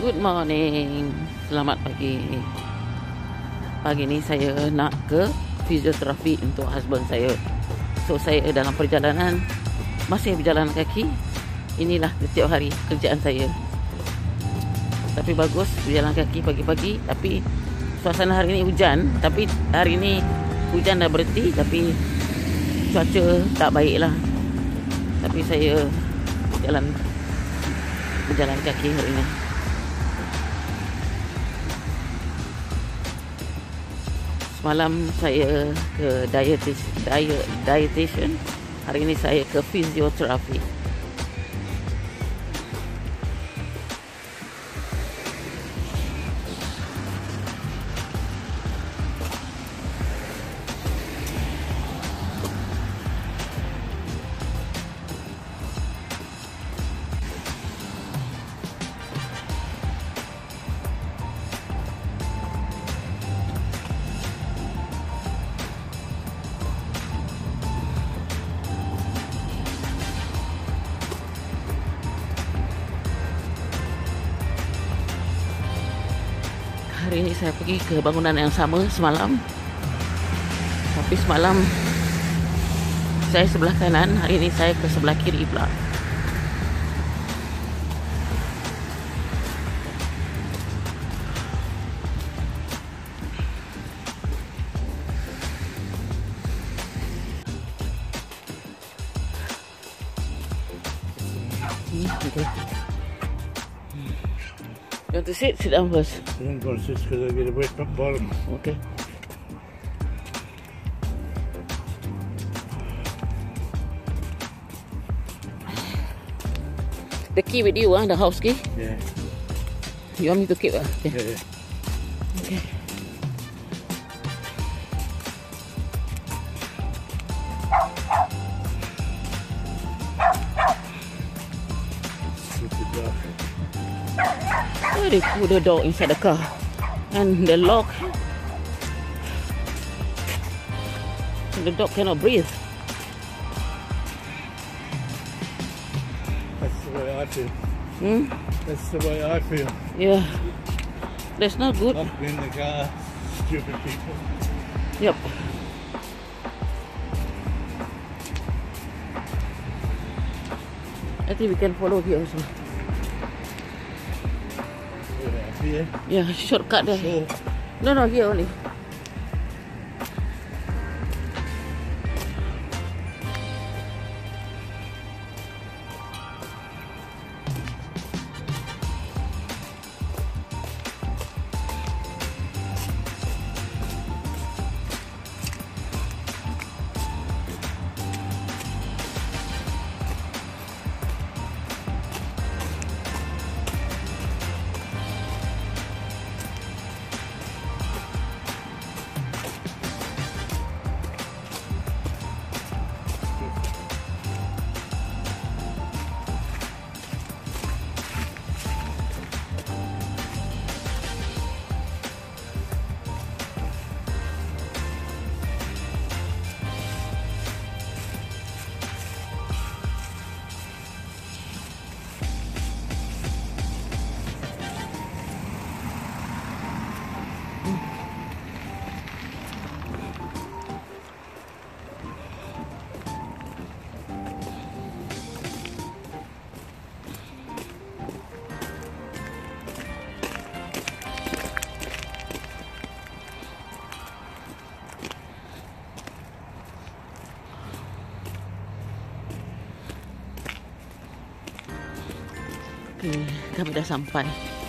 Good morning. Selamat pagi. Pagi ni saya nak ke fisioterapi untuk husband saya. So saya dalam perjalanan, masih berjalan kaki. Inilah setiap hari kerjaan saya. Tapi bagus berjalan kaki pagi-pagi. Tapi suasana hari ini hujan. Tapi hari ini hujan dah berhenti. Tapi cuaca tak baik lah. Tapi saya berjalan kaki hari ini. Semalam saya ke dietitian. Hari ini saya ke fisioterapi. Hari ini saya pergi ke bangunan yang sama semalam. Tapi semalam saya sebelah kanan, hari ini saya ke sebelah kiri pula. Okay. You want to sit? Sit down first. I'm going to sit because I get a wet bottom. Okay. The key with you, the house key? Yeah. You want me to keep? Okay. Yeah. Okay. Oh, they put the dog inside the car and the lock. The dog cannot breathe. That's the way I feel. Hmm? That's the way I feel. Yeah. That's not good. Locked in the car, stupid people. Yep. I think we can follow here also. Yeah. Yeah, shortcut there. Sure. No, here only. Okay, kami dah sampai.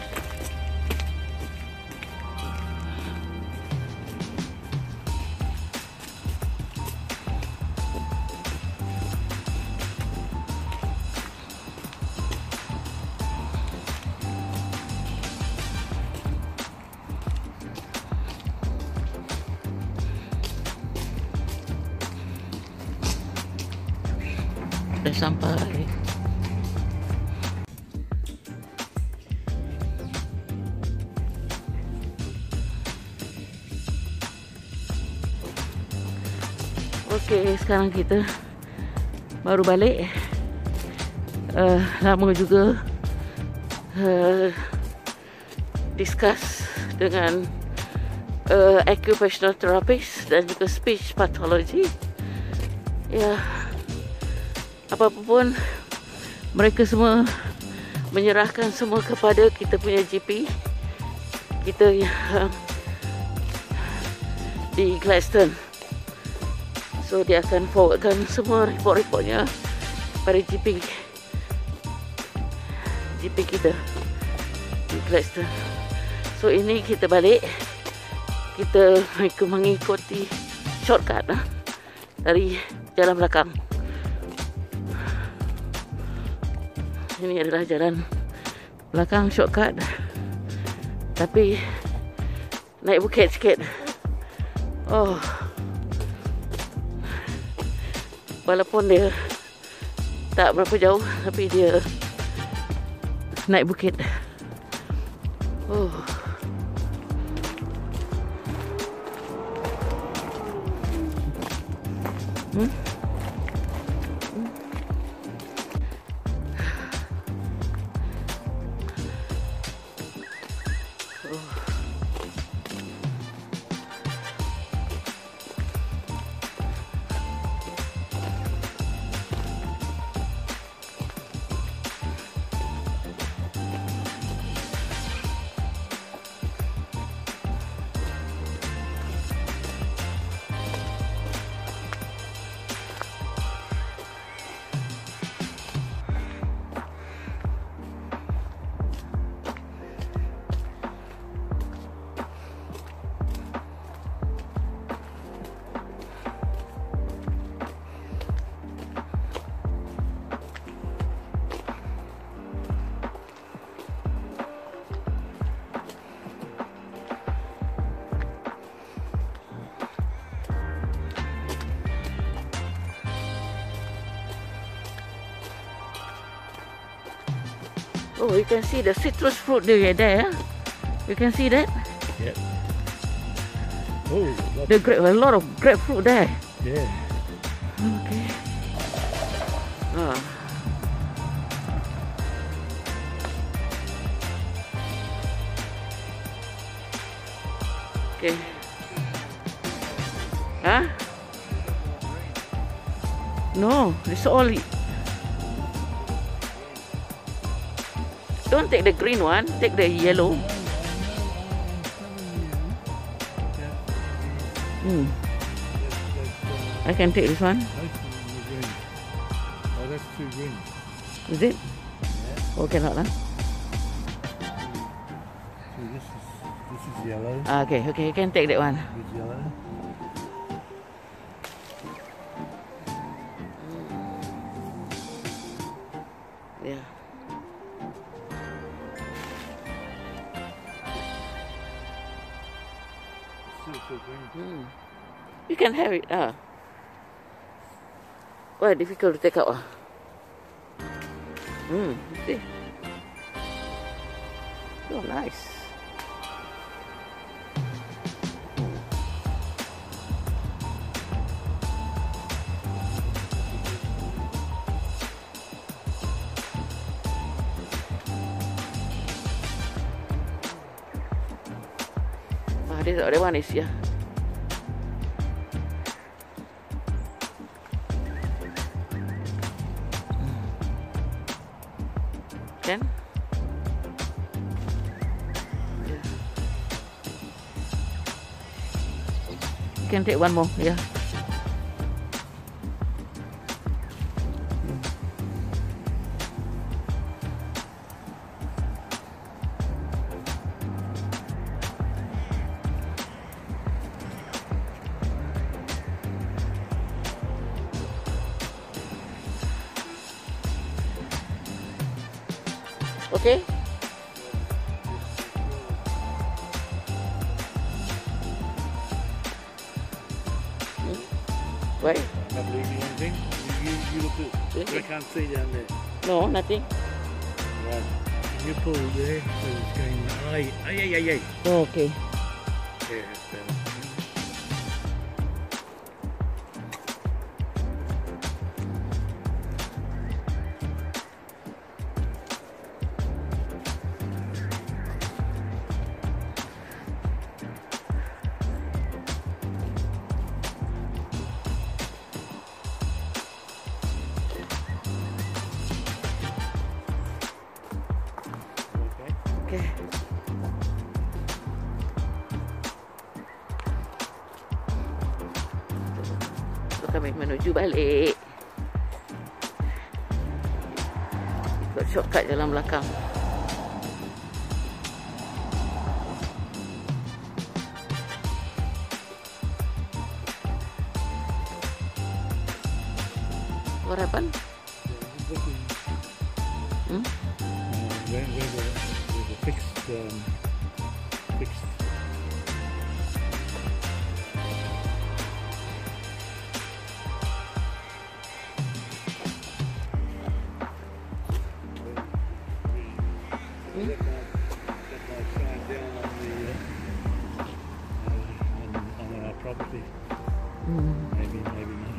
Dah sampai. Okey, sekarang kita baru balik. Lama juga discuss dengan occupational therapist dan juga speech pathology. Ya, apa-apa pun mereka semua menyerahkan semua kepada kita punya GP kita yang di Gladstone. So dia akan forwardkan semua report-reportnya pada GP kita di Gladstone. So ini kita balik, kita mengikuti shortcut dari jalan belakang. Ini adalah jalan belakang shortcut, tapi naik bukit sikit. Oh, walaupun dia tak berapa jauh, tapi dia naik bukit. Oh. Oh, you can see the citrus fruit there. You can see that? Yep. Oh, A lot of grapefruit there. yeah. Okay. Okay. Huh? No, it's all. Don't take the green one, take the yellow. I can take this one. Oh, that's too green. Is it? Oh, cannot lah. So this is yellow. Okay, you can take that one. With yellow. Yeah. Still so green. You can have it. Why difficult to take out? See. Oh, nice. This other one is here. Can? Yeah. You can take one more, yeah. Okay? Why? I'm not leaving anything. You look at. I can't see down there. No, nothing. Right. You pull there, so it's going. Ay. Oh, okay. Yeah, that's better. Okay. So, kami menuju balik. Ikut shortcut jalan belakang. What happened? Hmm? Where the fixed sign down on our property. Maybe not.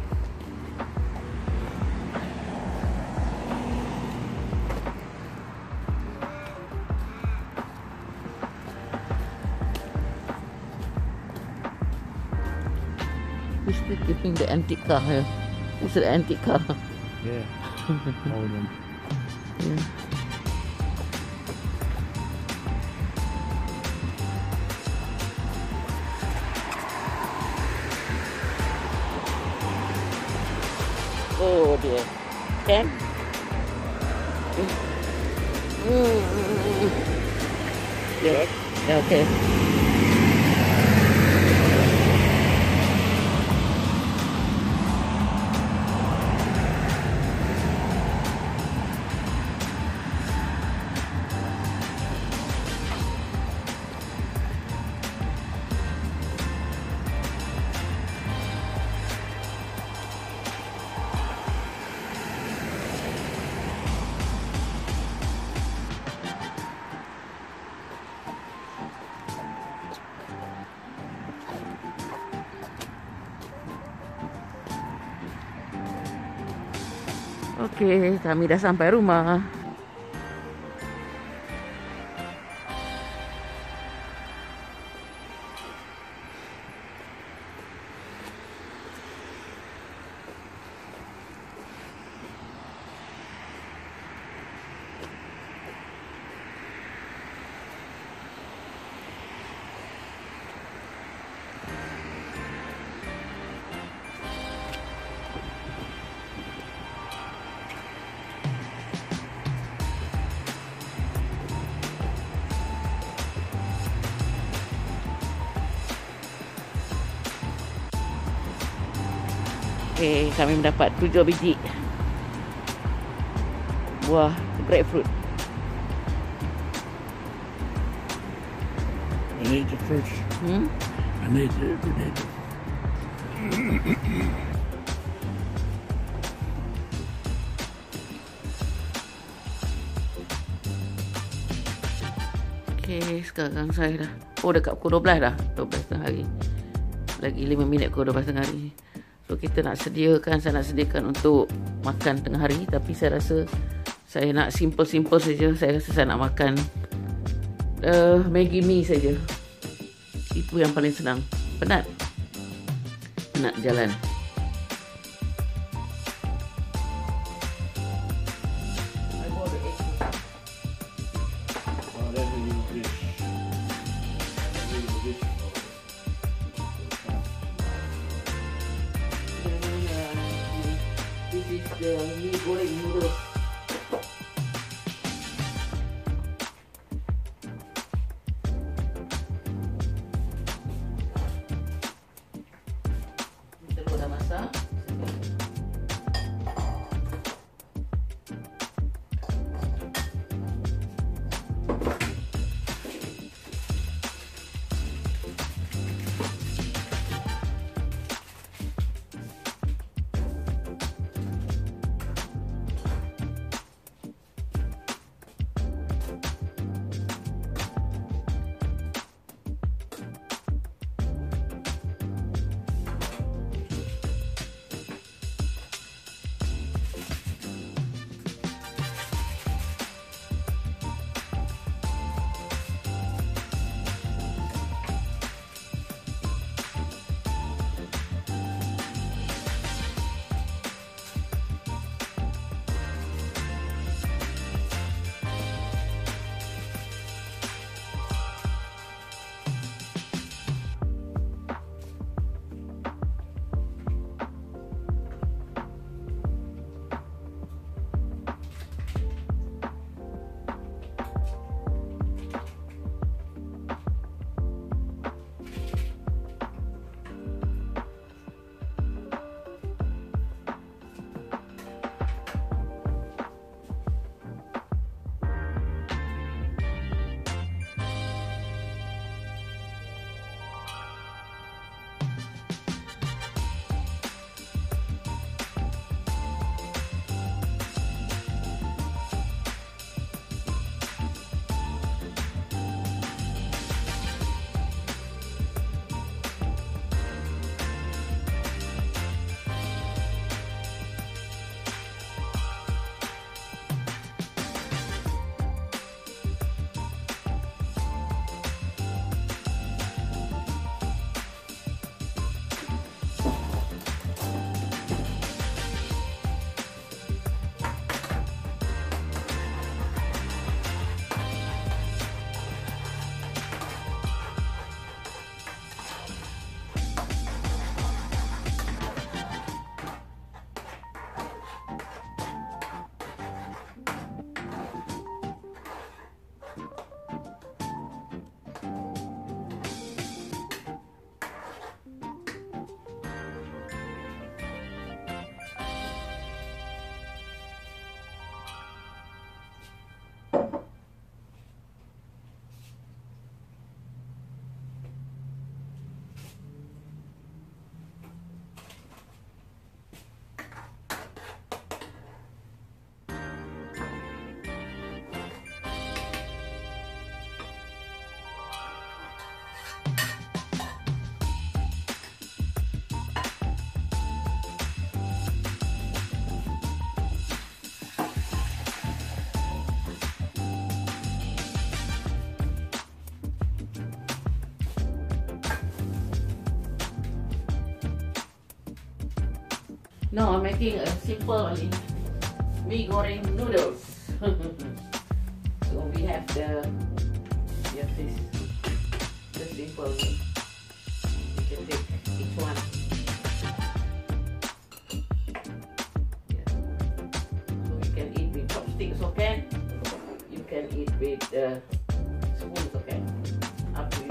We're still keeping the antique car here. It's an antique car. Yeah. Hold on. Yeah. Oh dear. Can? Yeah. Yeah, okay. Okey, kami dah sampai rumah. Okey, kami mendapat 7 biji buah grapefruit. I need the fruits. I need it. Okey, sekarang saya dah dekat pukul 12 dah. 12 tengah hari. Lagi 5 minit pukul 12 tengah hari. So kita saya nak sediakan untuk makan tengah hari, tapi saya rasa saya nak simple saja. Saya rasa saya nak makan Maggi mee saja. Itu yang paling senang. Penat jalan. The mie goreng noodles. Telur dah No, I'm making a simple only mee goreng noodles. So we have this simple one. You can take each one. Yeah. So you can eat with chopsticks, okay? You can eat with spoons, okay? Up to you.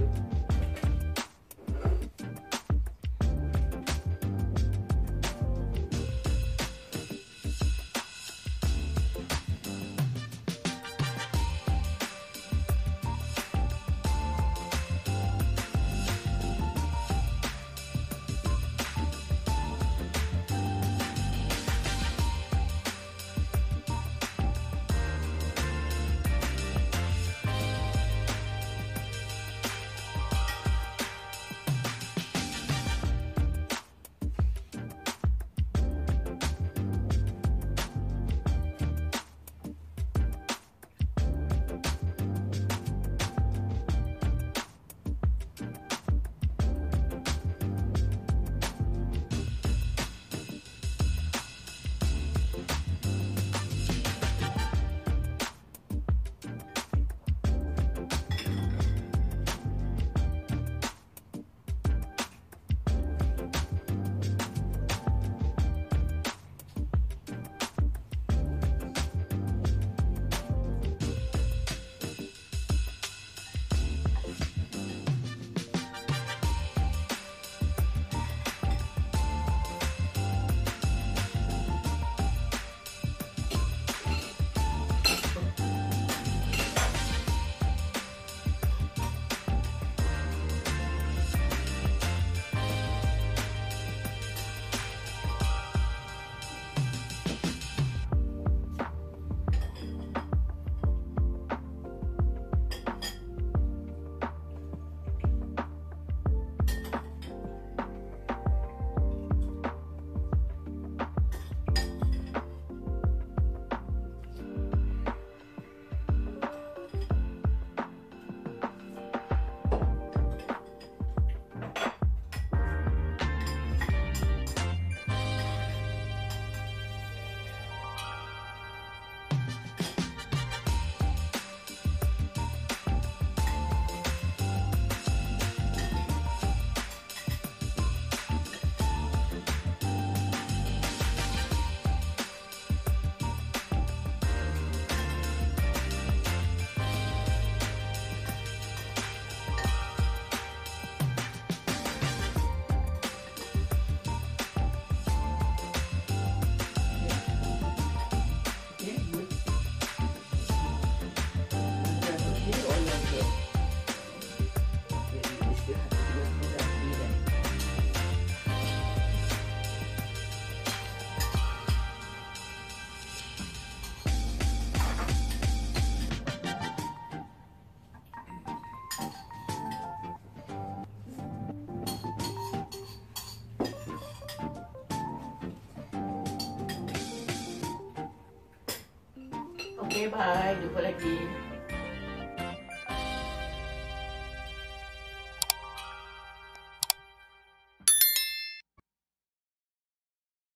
Okay, bye. Jumpa lagi.